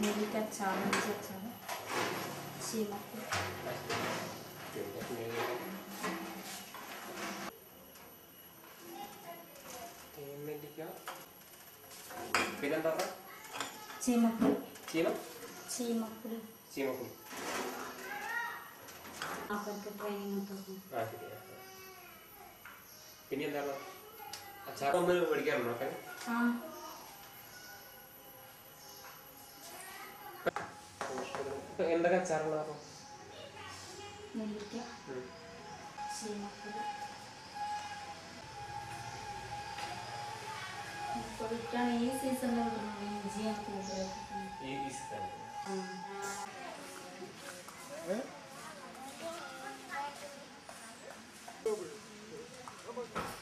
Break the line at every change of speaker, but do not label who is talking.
നെല്ലിക്കച്ചാറ്, ഇഞ്ചിയച്ചാറ്, ചീമപ്പൂ.
പിന്നെന്താ?
ചീമപ്പൂ.
ചീമപ്പൂ.
അവർക്ക് ട്രെയിനിങ്.
പിന്നെ എന്താണ്? അച്ചാറൊന്ന് മേടിക്കാറുണ്ടോ?
ആ,
എന്തൊക്കെ അച്ചാറുള്ളതാണോ?
നെല്ലിക്ക, ചീമപ്പൂ. ഇപ്പോൾ ഈ സീസണിൽ ഇഞ്ചിയാണ് കൂടുതൽ.
ഈ സീസൺ
Over.